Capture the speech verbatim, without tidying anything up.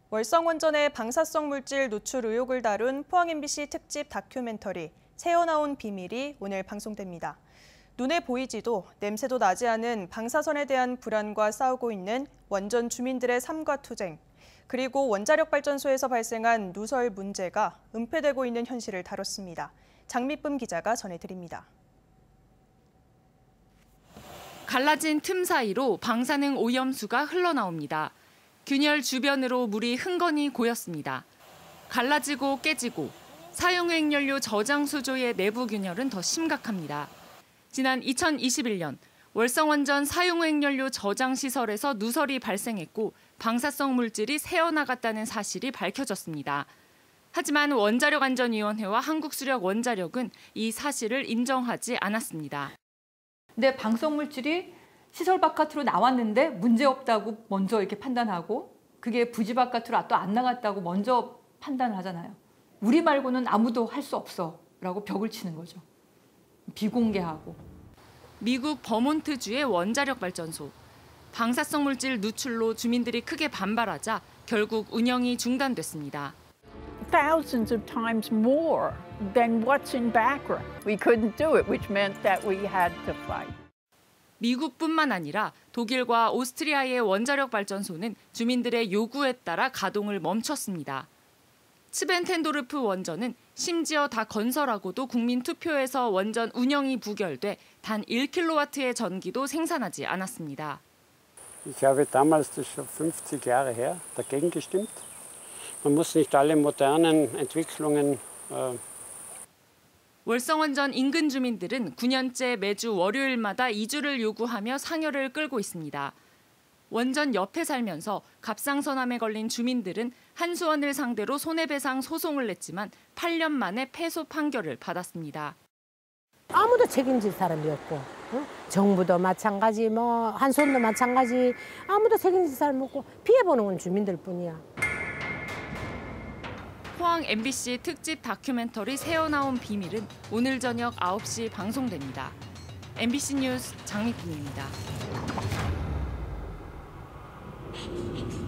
월성원전의 방사성 물질 누출 의혹을 다룬 포항 엠비씨 특집 다큐멘터리 새어나온 비밀이 오늘 방송됩니다. 눈에 보이지도 냄새도 나지 않은 방사선에 대한 불안과 싸우고 있는 원전 주민들의 삶과 투쟁, 그리고 원자력 발전소에서 발생한 누설 문제가 은폐되고 있는 현실을 다뤘습니다. 장미쁨 기자가 전해드립니다. 갈라진 틈 사이로 방사능 오염수가 흘러나옵니다. 균열 주변으로 물이 흥건히 고였습니다. 갈라지고 깨지고 사용핵연료 저장 수조의 내부 균열은 더 심각합니다. 지난 이천이십일 년 월성원전 사용핵연료 저장 시설에서 누설이 발생했고 방사성 물질이 새어나갔다는 사실이 밝혀졌습니다. 하지만 원자력안전위원회와 한국수력원자력은 이 사실을 인정하지 않았습니다. 근데 방사성 물질이 시설 바깥으로 나왔는데 문제없다고 먼저 이렇게 판단하고 그게 부지 바깥으로 또 안 나갔다고 먼저 판단을 하잖아요. 우리 말고는 아무도 할 수 없어 라고 벽을 치는 거죠. 비공개하고. 미국 버몬트주의 원자력 발전소. 방사성 물질 누출로 주민들이 크게 반발하자 결국 운영이 중단됐습니다. Thousands of times more than what's in background. We couldn't do it, which meant that we had to fight. 미국뿐만 아니라 독일과 오스트리아의 원자력 발전소는 주민들의 요구에 따라 가동을 멈췄습니다. 츠벤텐도르프 원전은 심지어 다 건설하고도 국민 투표에서 원전 운영이 부결돼 단 일 킬로와트의 전기도 생산하지 않았습니다. Ich habe damals, das ist schon fünfzig Jahre her, dagegen gestimmt. Man muss nicht alle modernen Entwicklungen 월성원전 인근 주민들은 구 년째 매주 월요일마다 이주를 요구하며 상여를 끌고 있습니다. 원전 옆에 살면서 갑상선암에 걸린 주민들은 한수원을 상대로 손해배상 소송을 냈지만 팔 년 만에 패소 판결을 받았습니다. 아무도 책임질 사람이 없고 어? 정부도 마찬가지, 뭐 한수원도 마찬가지, 아무도 책임질 사람이 없고 피해보는 건 주민들뿐이야. 포항 엠비씨 특집 다큐멘터리 새어나온 비밀은 오늘 저녁 아홉 시 방송됩니다. 엠비씨 뉴스 장미쁨입니다.